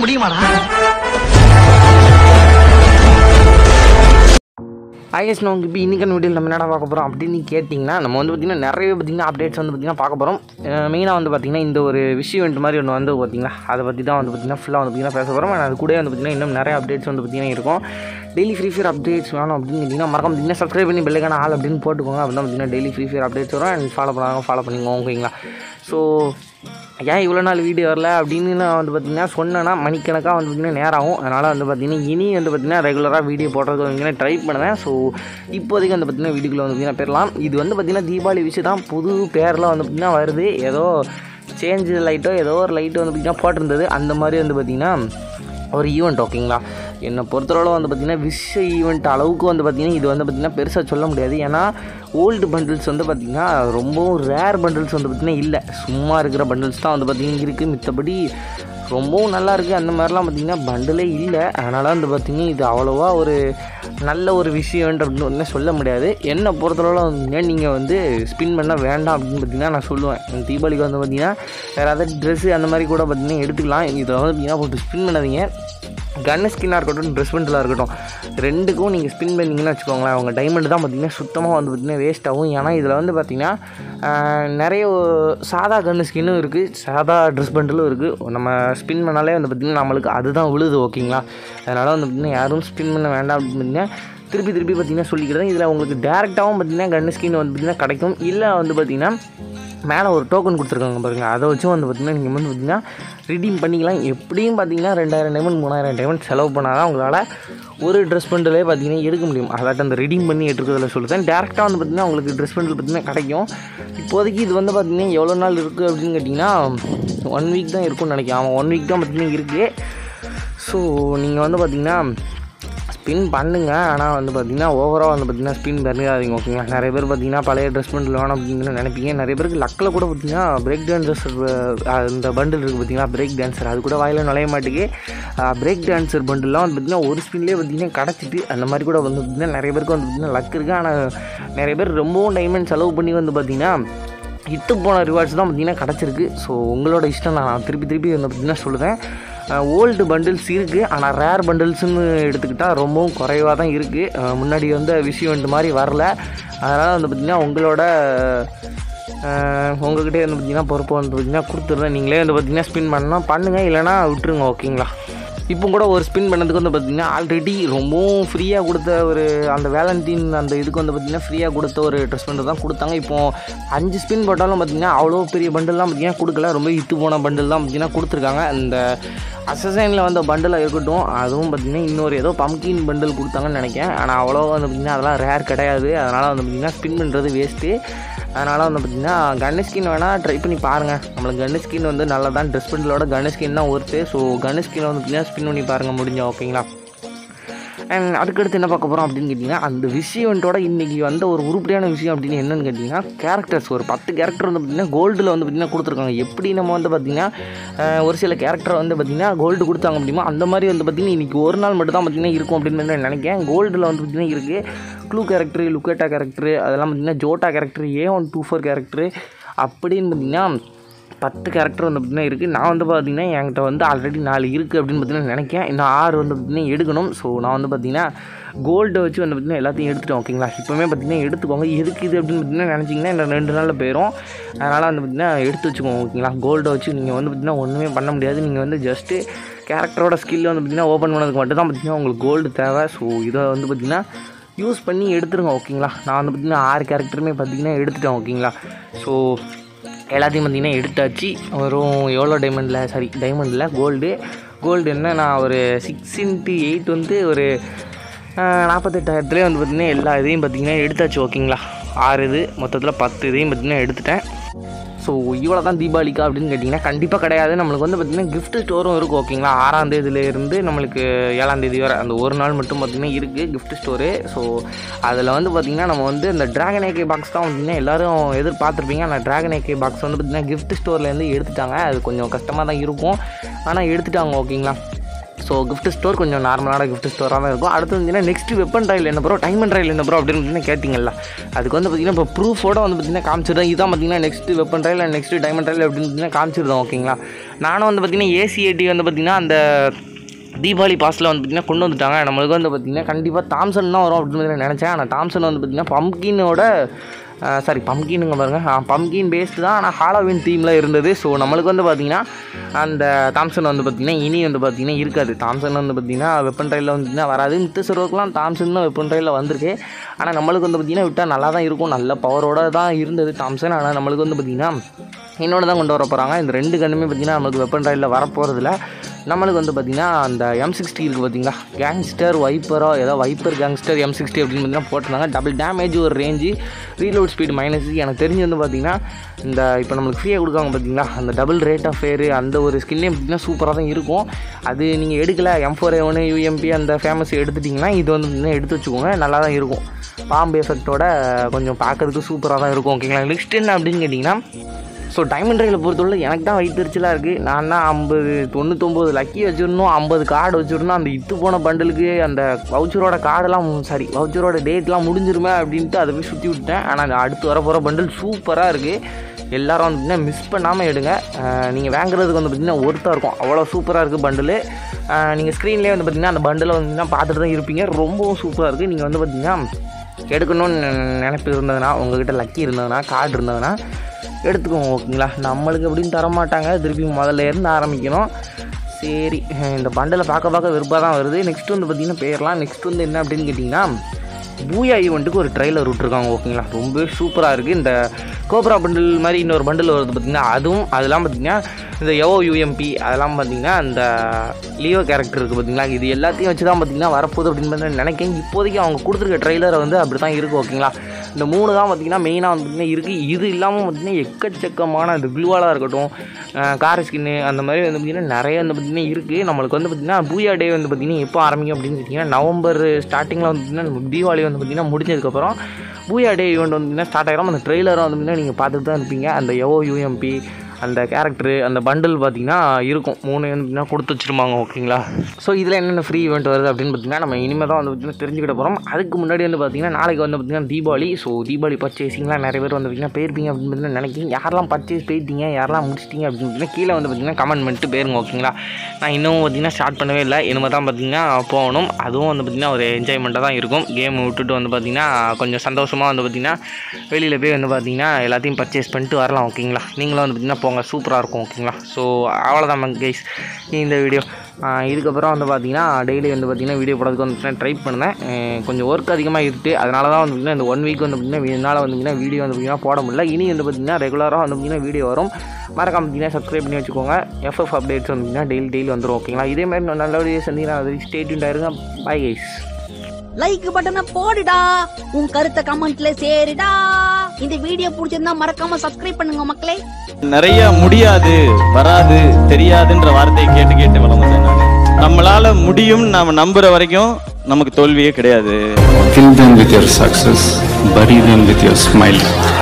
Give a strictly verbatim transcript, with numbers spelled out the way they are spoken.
முடியுமாடா? IS நமக்கு இப்போ இன்றைக்கான வீடியோவில் நம்ம என்ன பார்க்க போகிறோம் அப்படின்னு கேட்டிங்கன்னா, நம்ம வந்து பார்த்திங்கன்னா நிறைய பார்த்திங்கன்னா அப்டேட்ஸ் வந்து பார்த்திங்கன்னா பார்க்க போகிறோம். மெயினாக வந்து பார்த்திங்கன்னா இந்த ஒரு விஷயம் இவெண்ட் மாதிரி ஒன்று வந்து பார்த்திங்கன்னா அதை பற்றி தான் வந்து பார்த்திங்கன்னா ஃபுல்லாக வந்து பார்த்திங்கன்னா பேச போகிறோம். அது கூட வந்து பார்த்திங்கன்னா இன்னும் நிறைய அப்டேட்ஸ் வந்து பார்த்திங்கன்னா இருக்கும். டெய்லி ஃப்ரீ ஃபயர் அப்டேட்ஸ் வேணும் அப்படின்னு கேட்டிங்கன்னா மறக்காம பார்த்திங்கன்னா சப்ஸ்கிரைப் பண்ணி பெல்லைக்கான ஆள் அப்படின்னு போட்டுக்கோங்க. அப்படி தான் பார்த்திங்கன்னா டெய்லி ஃப்ரீ ஃபயர் அப்டேட்ஸ் வரும். அண்ட் ஃபாலோ பண்ணாங்க ஃபாலோ பண்ணிக்கோங்க. ஓகேங்களா? ஸோ ஏன் இவ்வளோ நாள் வீடியோ வரல அப்படின்னு நான் வந்து பார்த்திங்கன்னா சொன்னேன்னா மணிக்கணக்காக வந்து பார்த்திங்கன்னா நேரம் ஆகும். அதனால் வந்து பார்த்திங்கன்னா இனி வந்து பார்த்திங்கன்னா ரெகுலராக வீடியோ போடுறதுக்கு வந்து ட்ரை பண்ணுவேன். ஸோ இப்போதைக்கு வந்து பார்த்திங்கன்னா வீடியோக்குள்ளே வந்து பார்த்திங்கன்னா போயிடலாம். இது வந்து பார்த்திங்கன்னா தீபாவளி விஷயம் தான். புது பேரில் வந்து பார்த்திங்கன்னா வருது. ஏதோ சேஞ்ச் லைட்டோ ஏதோ ஒரு லைட்டோ வந்து பார்த்திங்கன்னா போட்டிருந்தது. அந்த மாதிரி வந்து பார்த்திங்கன்னா ஒரு ஈவெண்ட். ஓகேங்களா? என்னை பொறுத்தளவு வந்து பார்த்திங்கன்னா விஷ ஈவெண்ட் அளவுக்கு வந்து பார்த்திங்கன்னா இது வந்து பார்த்திங்கன்னா பெருசாக சொல்ல முடியாது. ஏன்னா ஓல்டு பண்டில்ஸ் வந்து பார்த்திங்கன்னா ரொம்பவும் ரேர் பண்டில்ஸ் வந்து பார்த்திங்கன்னா இல்லை, சும்மா இருக்கிற பண்டில்ஸ் தான் வந்து பார்த்திங்கன்னா இருக்குது. மித்தபடி ரொம்பவும் நல்லா இருக்குது அந்த மாதிரிலாம் பார்த்திங்கன்னா பண்டிலே இல்லை. அதனால் வந்து பார்த்திங்கன்னா இது அவ்வளோவா ஒரு நல்ல ஒரு விஷயம் அப்படின்னு ஒன்றும் சொல்ல முடியாது. என்னை பொறுத்தளவு வந்து நீங்கள் வந்து ஸ்பின் பண்ண வேண்டாம் அப்படின்னு பார்த்திங்கன்னா நான் சொல்லுவேன். தீபாவளிக்கு வந்து பார்த்திங்கன்னா வேறு ஏதாவது ட்ரெஸ்ஸு அந்த மாதிரி கூட பார்த்திங்கன்னா எடுத்துக்கலாம். இதை வந்து பார்த்திங்கன்னா போட்டு ஸ்பின் பண்ணாதீங்க. கன்னு ஸ்கின்னாக இருக்கட்டும் ட்ரெஸ் பண்டிலாக இருக்கட்டும் ரெண்டுக்கும் நீங்கள் ஸ்பின் பண்ணிங்கன்னு வச்சுக்கோங்களேன், அவங்க டைமண்ட் தான் பார்த்திங்கன்னா சுத்தமாக வந்து பார்த்திங்கன்னா வேஸ்ட் ஆகும். ஏன்னா இதில் வந்து பார்த்திங்கன்னா நிறைய சாதா கன்னு ஸ்கின்னும் இருக்குது, சாதா ட்ரெஸ் பண்டிலும் இருக்குது. நம்ம ஸ்பின் பண்ணாலே வந்து பார்த்திங்கன்னா நம்மளுக்கு அதுதான் விழுது. ஓகேங்களா? அதனால் வந்து பார்த்திங்கன்னா யாரும் ஸ்பின் பண்ண வேண்டாம் அப்படின்னு பார்த்திங்கன்னா திருப்பி திருப்பி பார்த்திங்கன்னா சொல்லிக்கிறேன். இதில் உங்களுக்கு டேரெக்டாகவும் பார்த்திங்கன்னா கன்னு ஸ்கின் வந்து பார்த்திங்கன்னா கிடைக்கும். இல்லை வந்து பார்த்திங்கன்னா மேலே ஒரு டோக்கன் கொடுத்துருக்காங்க பாருங்கள், அதை வச்சும் வந்து பார்த்திங்கன்னா நீங்கள் வந்து பார்த்திங்கன்னா ரிடீம் பண்ணிக்கலாம். எப்படியும் பார்த்திங்கன்னா ரெண்டாயிரம் டைமண்ட் மூணாயிரம் டைமண்ட் செலவு பண்ணால் தான் உங்களால் ஒரு ட்ரெஸ் பண்டிலே பார்த்திங்கன்னா எடுக்க முடியும். அதாட்டு அந்த ரிடீம் பண்ணி எடுக்கிறதுல சொல்லுறேன். டேரெக்டாக வந்து பார்த்திங்கன்னா உங்களுக்கு ட்ரெஸ் பண்டில் பார்த்திங்கன்னா கிடைக்கும். இப்போதைக்கு இது வந்து பார்த்திங்கன்னா எவ்வளோ நாள் இருக்குது அப்படின்னு கேட்டிங்கன்னா ஒன் வீக் தான் இருக்கும்னு நினைக்கிறேன். அவன் ஒன் வீக் தான் பார்த்திங்கன்னா இருக்குது. ஸோ நீங்கள் வந்து பார்த்திங்கன்னா ஸ்பின் பண்ணுங்க. ஆனால் வந்து பார்த்திங்கன்னா ஓவராக வந்து பார்த்திங்கன்னா ஸ்பின் பண்ணிடாதீங்க. ஓகேங்களா? நிறைய பேர் பார்த்திங்கன்னா பழைய ட்ரெஸ் பண்டில் வேணும் அப்படின்னு நினைப்பீங்க. நிறைய பேருக்கு லக்கில் கூட பார்த்திங்கன்னா பிரேக் டான்சர்ஸ் இந்த பண்டில் இருக்குது பார்த்திங்கன்னா, பிரேக் டான்சர் அது கூட வாயில் நுழைய மாட்டேங்கு. பிரேக் டான்சர் பண்டில்லாம் வந்து பார்த்திங்கன்னா ஒரு ஸ்பின்லேயே பார்த்திங்கன்னா கிடச்சிட்டு அந்த மாதிரி கூட வந்து பார்த்திங்கன்னா நிறைய பேருக்கு வந்து பார்த்திங்கன்னா லக் இருக்குது. ஆனால் நிறைய பேர் ரொம்பவும் டைமண்ட் செலவு பண்ணி வந்து பார்த்திங்கன்னா இட்டு போன ரிவார்ட்ஸ் தான் பார்த்திங்கன்னா கிடச்சிருக்கு. ஸோ உங்களோட இஷ்டம். நான் திருப்பி திருப்பி வந்து பார்த்திங்கன்னா சொல்லுவேன். ஓல்டு பண்டில்ஸ் இருக்குது, ஆனால் ரேர் பண்டில்ஸ்னு எடுத்துக்கிட்டால் ரொம்பவும் குறைவாக தான் இருக்குது. முன்னாடி வந்து விஷயம் இந்த மாதிரி வரல. அதனால் வந்து பார்த்திங்கன்னா உங்களோட உங்கள்கிட்டே வந்து பார்த்திங்கன்னா பொறுப்பு வந்து பார்த்திங்கன்னா கொடுத்துருந்தேன். நீங்களே வந்து பார்த்திங்கன்னா ஸ்பின் பண்ணால் பண்ணுங்கள், இல்லைனா விட்டுருங்க. ஓகேங்களா? இப்போ கூட ஒரு ஸ்பின் பண்ணதுக்கு வந்து பார்த்திங்கன்னா ஆல்ரெடி ரொம்பவும் ஃப்ரீயாக கொடுத்த ஒரு அந்த வேலண்டைன் அந்த இதுக்கு வந்து பார்த்திங்கன்னா ஃப்ரீயாக கொடுத்த ஒரு ட்ரெஸ் பண்டில் தான் கொடுத்தாங்க. இப்போது அஞ்சு ஸ்பின் போட்டாலும் பார்த்திங்கன்னா அவ்வளோ பெரிய பண்டில்லாம் பார்த்திங்கன்னா கொடுக்கல, ரொம்ப இத்து போன பண்டில் தான் பார்த்திங்கன்னா கொடுத்துருக்காங்க. அந்த அசசைனில் வந்த பண்டிலாக இருக்கட்டும், அதுவும் பார்த்திங்கன்னா இன்னொரு ஏதோ பம்கின் பண்டில் கொடுத்தாங்கன்னு நினைக்கிறேன். ஆனால் அவ்வளோ வந்து பார்த்திங்கன்னா அதெல்லாம் ரேர் கிடையாது. அதனால் வந்து பார்த்திங்கன்னா ஸ்பின் பண்ணுறது வேஸ்ட்டு. அதனால் வந்து பார்த்திங்கன்னா கன்னு ஸ்கின் வேணால் ட்ரை பண்ணி பாருங்கள். நம்மளுக்கு கன்னு ஸ்கின் வந்து நல்லா தான் ட்ரெஸ் பண்டிலோட கன்னு ஸ்கின் தான் ஒருத்து. ஸோ கன்னு ஸ்கின் வந்து பார்த்திங்கன்னா ஸ்பின் பண்ணி பாருங்கள் முடிஞ்சா. ஓகேங்களா? அண்ட் அதுக்கடுத்து என்ன பார்க்க போகிறோம் அப்படின்னு கேட்டிங்கன்னா அந்த விஷயத்தோட இன்றைக்கி வந்த ஒரு உருப்படியான விஷயம் அப்படின்னு என்னென்னு கேட்டிங்கன்னா கேரக்டர்ஸ். ஒரு பத்து கேரக்டர் வந்து பார்த்திங்கன்னா கோல்டில் வந்து பார்த்திங்கன்னா கொடுத்துருக்காங்க. எப்படி நம்ம வந்து பார்த்திங்கன்னா ஒரு சில கேரக்டர் வந்து பார்த்திங்கன்னா கோல்டு கொடுத்தாங்க அப்படிமா அந்த மாதிரி வந்து பார்த்திங்கன்னா இன்றைக்கி ஒரு நாள் மட்டும் தான் பார்த்திங்கன்னா இருக்கும் அப்படின்னு நான் நினைக்கிறேன். கோல்டில் வந்து பார்த்திங்கன்னா இருக்குது க்ளூ கேரக்டரு, லுக்கேட்டா கேரக்டரு, அதெல்லாம் பார்த்திங்கன்னா Jota character, A one two four character அப்படின்னு பார்த்திங்கன்னா பத்து கேரக்டர் வந்து பார்த்திங்கன்னா இருக்குது. நான் வந்து பார்த்திங்கன்னா என்கிட்ட வந்து ஆல்ரெடி நாலு இருக்குது அப்படின்னு பார்த்திங்கன்னா நினைக்கிறேன். இன்னும் ஆறு வந்து பார்த்திங்கன்னா எடுக்கணும். ஸோ நான் வந்து பார்த்திங்கன்னா கோல்டை வச்சு வந்து பார்த்திங்கன்னா எல்லாத்தையும் எடுத்துட்டேன். ஓகேங்களா? இப்போவுமே பார்த்திங்கன்னா எடுத்துக்கோங்க. எதுக்கு இது அப்படின்னு பார்த்திங்கன்னா நினச்சிங்கன்னா இந்த ரெண்டு நாளில் போயிடும். அதனால் வந்து பார்த்திங்கன்னா எடுத்து வச்சுக்கோங்க. ஓகேங்களா? கோல்டை வச்சு நீங்கள் வந்து பார்த்திங்கன்னா ஒன்றுமே பண்ண முடியாது. நீங்கள் வந்து ஜஸ்ட்டு கேரக்டரோட ஸ்கில் வந்து பார்த்திங்கன்னா ஓப்பன் பண்ணதுக்கு மட்டும் தான் பார்த்திங்கன்னா உங்களுக்கு கோல்டு தேவை. ஸோ இதை வந்து பார்த்திங்கன்னா யூஸ் பண்ணி எடுத்துருங்க. ஓகேங்களா? நான் வந்து பார்த்திங்கன்னா ஆறு கேரக்டருமே பார்த்திங்கன்னா எடுத்துட்டேன். ஓகேங்களா? ஸோ எல்லாத்தையும் பார்த்திங்கன்னா எடுத்தாச்சு. வரும் எவ்வளோ டைமண்டில் சாரி டைமண்டில் கோல்டு கோல்டு என்ன நான் ஒரு சிக்ஸ் இன்ட்டு எயிட் வந்து ஒரு நாற்பத்தெட்டாயிரத்துலேயே வந்து பார்த்திங்கன்னா எல்லா இதையும் பார்த்திங்கன்னா எடுத்தாச்சு. ஓகேங்களா? ஆறு இது மொத்தத்தில் பத்து இதையும் பார்த்திங்கன்னா எடுத்துட்டேன். ஸோ இவ்வளோ தான் தீபாவளிக்கா அப்படின்னு கேட்டிங்கன்னா கண்டிப்பாக கிடையாது. நம்மளுக்கு வந்து பார்த்திங்கன்னா கிஃப்ட் ஸ்டோரும் இருக்குது. ஓகேங்களா? ஆறாம் தேதியிலேருந்து நம்மளுக்கு ஏழாம் தேதி வரை அந்த ஒரு நாள் மட்டும் பார்த்திங்கன்னா இருக்குது கிஃப்ட் ஸ்டோரு. ஸோ அதில் வந்து பார்த்திங்கன்னா நம்ம வந்து இந்த ட்ராகன் ஏகே பாக்ஸ் தான் பார்த்திங்கன்னா எல்லோரும் எதிர்பார்த்துருப்பீங்க. ஆனால் ட்ராகன் ஏகே பாக்ஸ் வந்து பார்த்திங்கன்னா கிஃப்ட் ஸ்டோர்லேருந்து எடுத்துட்டாங்க. அது கொஞ்சம் கஷ்டமாக தான் இருக்கும், ஆனால் எடுத்துட்டாங்க. ஓகேங்களா? ஸோ கிஃப்ட் ஸ்டோர் கொஞ்சம் நார்மலான கிஃப்ட் ஸ்டோராக தான் இருக்கும். அடுத்து வந்து நெக்ஸ்ட் வெப்பன் ட்ரையல் என்ன ப்ரோ, டைமண்ட் ட்ரையல் என்ன ப்ரோ அப்படின்னு பார்த்தீங்கன்னா கேட்டிங்கல்ல, அதுக்கு வந்து பார்த்திங்கன்னா இப்போ ப்ரூஃபோட வந்து பார்த்திங்கன்னா காமிச்சிருந்தேன். இதுதான் பார்த்திங்கன்னா next weapon trial and next diamond trial அப்படின்னு பார்த்தீங்கன்னா காமிச்சிருந்தோம். ஓகேங்களா, நானும் வந்து பார்த்திங்கன்னா ஏசிஏடி வந்து பார்த்திங்கன்னா அந்த தீபாவளி பாஸில் வந்து பார்த்திங்கன்னா கொண்டு வந்துட்டாங்க. நம்மளுக்கு வந்து பார்த்திங்கன்னா கண்டிப்பாக தாம்சன் தான் வரும் அப்படின்னு நினச்சேன். ஆனால் தாம்சன் வந்து பார்த்திங்கன்னா பம்கினோட சாரி பம்கினுங்க பாருங்கள், பம்கின் பேஸ்டு தான், ஆனால் ஹாலோவின் தீமில் இருந்தது. ஸோ நம்மளுக்கு வந்து பார்த்திங்கன்னா அந்த தாம்சன் வந்து பார்த்திங்கன்னா இனி வந்து பார்த்திங்கன்னா இருக்காது. தாம்சன் வந்து பார்த்திங்கன்னா வெப்பன் ட்ரையலில் வந்து பார்த்திங்கன்னா வராது. மித்த சர்வருக்குலாம் தாம்சன் தான் வெப்பன் ட்ரையலில் வந்திருக்கு. ஆனால் நம்மளுக்கு வந்து பார்த்திங்கன்னா விட்டால் நல்லா தான் இருக்கும், நல்ல பவரோடு தான் இருந்தது தாம்சன். ஆனால் நம்மளுக்கு வந்து பார்த்திங்கன்னா இன்னொன்று தான் கொண்டு வர போகிறாங்க. இந்த ரெண்டு கண்ணுமே பார்த்திங்கன்னா நம்மளுக்கு வெப்பன் ட்ரையலில் வரப்போகிறதில்ல. நம்மளுக்கு வந்து பார்த்திங்கன்னா அந்த எம் சிக்ஸ்டி இருக்குது பார்த்திங்களா, கேங்ஸ்டர் வைப்பரோ ஏதோ வைப்பர் கேங்ஸ்டர் எம் சிக்ஸ்டி அப்படின்னு பார்த்திங்கன்னா போட்டிருந்தாங்க. டபுள் டேமேஜ் ஒரு ரேஞ்சு, ரீலோட் ஸ்பீடு மைனஸ். எனக்கு தெரிஞ்சு வந்து பார்த்திங்கன்னா இந்த இப்போ நம்மளுக்கு ஃப்ரீயாக கொடுக்காங்க பார்த்திங்களா, அந்த டபுள் ரேட் ஆஃப் ஃபேரு அந்த ஒரு ஸ்கின்னே பார்த்திங்கன்னா சூப்பராக தான் இருக்கும். அது நீங்கள் எடுக்கலை எம் ஃபோர் ஏ ஒன்று யூஎம்பி அந்த ஃபேமஸ் எடுத்துட்டிங்கன்னா இது வந்து பார்த்திங்கன்னா எடுத்து வச்சுக்கோங்க, நல்லா தான் இருக்கும். பாம்பு எஃபெக்டோட கொஞ்சம் பார்க்கறதுக்கு சூப்பராக தான் இருக்கும். ஓகேங்களா, நெக்ஸ்ட் என்ன அப்படின்னு கேட்டிங்கன்னா, ஸோ டைமண்ட் ட்ரையலை பொறுத்தவரை எனக்கு தான் வயிற்றுச்சலாக இருக்குது. நான் தான் ஐம்பது தொண்ணூத்தொம்பது லக்கி வச்சுருந்தோம், ஐம்பது கார்டு வச்சுருந்தோம். அந்த இத்து போன பண்டலுக்கு அந்த வவுச்சரோட கார்டெல்லாம் சாரி வவுச்சரோட டேட்லாம் முடிஞ்சிருமே அப்படின்ட்டு அதை போய் சுற்றி விட்டேன். ஆனால் அடுத்து வர போகிற பண்டல் சூப்பராக இருக்குது. எல்லோரும் வந்து பார்த்திங்கன்னா மிஸ் பண்ணாமல் எடுங்க. நீங்கள் வாங்குறதுக்கு வந்து பார்த்திங்கன்னா ஒருத்தாக இருக்கும், அவ்வளோ சூப்பராக இருக்குது பண்டலு. நீங்கள் ஸ்க்ரீன்லேயே வந்து பார்த்திங்கன்னா அந்த பண்டலை வந்து பார்த்துட்டு தான் இருப்பீங்க, ரொம்பவும் சூப்பராக இருக்குது. நீங்கள் வந்து பார்த்திங்கன்னா எடுக்கணும்னு நினைப்பு இருந்ததுன்னா, உங்கள்கிட்ட லக்கி இருந்ததுன்னா, கார்டு இருந்ததுன்னா எடுத்துக்கோங்க. ஓகேங்களா, நம்மளுக்கு அப்படின்னு தரமாட்டாங்க, திருப்பி முதல்ல இருந்து ஆரம்பிக்கணும். சரி, இந்த பண்டலை பார்க்க பார்க்க வெறுப்பாக தான் வருது. நெக்ஸ்ட் வந்து பார்த்திங்கன்னா போயிடலாம். நெக்ஸ்ட் வந்து என்ன அப்படின்னு கேட்டிங்கன்னா, பூயா ஈவெண்ட்டுக்கு ஒரு ட்ரெய்லர் விட்ருக்காங்க. ஓகேங்களா, ரொம்ப சூப்பராக இருக்குது. இந்த கோப்ரா பண்டில் மாதிரி இன்னொரு பண்டில் வருது பார்த்திங்கன்னா, அதுவும் அதெல்லாம் பார்த்திங்கன்னா இந்த எவோ யூஎம்பி அதெல்லாம் பார்த்திங்கன்னா அந்த லியோ கேரக்டர் இருக்குது பார்த்திங்களா, இது எல்லாத்தையும் வச்சு தான் பார்த்திங்கன்னா வரப்போகுது அப்படின்னு நினைக்கிறேன். இப்போதைக்கு அவங்க கொடுத்துருக்க ட்ரெய்லரை வந்து அப்படி தான் இருக்குது. ஓகேங்களா, இந்த மூணு தான் பார்த்திங்கன்னா மெயினாக வந்து பார்த்திங்கன்னா இருக்குது. இது இல்லாமல் பார்த்திங்கன்னா எக்கச்சக்கமான இந்த க்ளூவாலாக இருக்கட்டும், கார் ஸ்கின்னு அந்த மாதிரி வந்து பார்த்திங்கன்னா நிறைய வந்து பார்த்திங்கன்னா இருக்குது. நம்மளுக்கு வந்து பார்த்திங்கன்னா பூயா டே வந்து பார்த்திங்கன்னா எப்போ ஆரம்பிக்கும் அப்படின்னு கேட்டிங்கன்னா, நவம்பர் ஸ்டார்டிங்கில் வந்து பார்த்திங்கன்னா தீபாவளி வந்து பார்த்திங்கன்னா முடிஞ்சதுக்கப்புறம் பூயா டே ஈவெண்ட் வந்து பார்த்திங்கன்னா ஸ்டார்ட் ஆகிடும். அந்த ட்ரெய்லரை வந்து பார்த்திங்கன்னா நீங்கள் பார்த்துட்டு தான் இருப்பீங்க. அந்த எவோ யூஎம்பி அந்த கேரக்டரு அந்த பண்டில் பார்த்திங்கன்னா இருக்கும், மூணு வந்து கொடுத்து வச்சுருப்பாங்க. ஓகேங்களா, ஸோ இதில் என்னென்ன ஃப்ரீ ஈவெண்ட் வருது அப்படின்னு பார்த்திங்கன்னா நம்ம இனிமேல் தான் வந்து பார்த்திங்கன்னா தெரிஞ்சுக்கிட்ட போகிறோம். அதுக்கு முன்னாடி வந்து பார்த்திங்கன்னா நாளைக்கு வந்து பார்த்திங்கன்னா தீபாவளி. ஸோ தீபாவளி பர்ச்சேசிங்லாம் நிறைய பேர் வந்து பார்த்திங்கன்னா போயிருப்பீங்க அப்படின்னு பார்த்தீங்கன்னா நினைக்கிறேன். யாரெல்லாம் பர்ச்சேஸ் போயிட்டீங்க, யாரெல்லாம் முடிச்சிட்டிங்க அப்படின்னு பார்த்தீங்கன்னா கீழே வந்து பார்த்திங்கன்னா கமெண்ட் பண்ணிட்டு போயிருங்க. ஓகேங்களா, நான் இன்னும் பார்த்திங்கன்னா ஸ்டார்ட் பண்ணவே இல்லை, இனிமேல் தான் பார்த்திங்கன்னா போகணும். அதுவும் வந்து பார்த்திங்கன்னா ஒரு என்ஜாய்மெண்ட்டாக தான் இருக்கும். கேம் விட்டுட்டு வந்து பார்த்திங்கன்னா கொஞ்சம் சந்தோஷமாக வந்து பார்த்திங்கன்னா வெளியில் போய் வந்து பார்த்திங்கன்னா எல்லாத்தையும் பர்ச்சேஸ் பண்ணிட்டு வரலாம். ஓகேங்களா, நீங்களும் வந்து பார்த்திங்கன்னா போங்க, சூப்பராக இருக்கும். ஓகேங்களா, ஸோ அவ்வளோதான் கைஸ் இந்த வீடியோ. இதுக்கப்புறம் வந்து பார்த்திங்கன்னா டெய்லி வந்து பார்த்திங்கன்னா வீடியோ போடுறதுக்கு வந்து ட்ரை பண்ணேன். கொஞ்சம் ஒர்க் அதிகமாக இருக்குது, அதனால தான் வந்து பார்த்திங்கன்னா இந்த ஒன் வீக் வந்து பார்த்திங்கன்னா என்னால் வந்து பார்த்திங்கன்னா வீடியோ வந்து பார்த்திங்கன்னா போட முடியல. இனி வந்து பார்த்திங்கன்னா ரெகுலராக வந்து பார்த்திங்கன்னா வீடியோ வரும். மறக்காம பார்த்திங்கன்னா சப்ஸ்கிரைப் பண்ணி வச்சுக்கோங்க. எஃப்எஃப் அப்டேட்ஸ் வந்து பார்த்திங்கன்னா டெய்லி டெய்லி வந்துடும். ஓகேங்களா, இதே மாதிரி நல்ல வீடியோ சந்திங்கன்னா அது ஸ்டே டியூன்ட் ஆயிருங்க. Bye guys. லைக் பட்டனை போடுடா, உன் கருத்தை கமெண்ட்ல சேருடா. இந்த வீடியோ பிடிச்சிருந்தா மறக்காம சப்ஸ்கிரைப் பண்ணுங்க மக்களே. நிறைய முடியாது, வராது, தெரியாதுன்ற வார்த்தையை கேட்டு கேட்டு வளர்ந்தேன் நான். நம்மளால முடியும் நாம நம்புற வரைக்கும் நமக்கு தோல்வியே கிடையாது. Kill them with your success, bury them with your smile.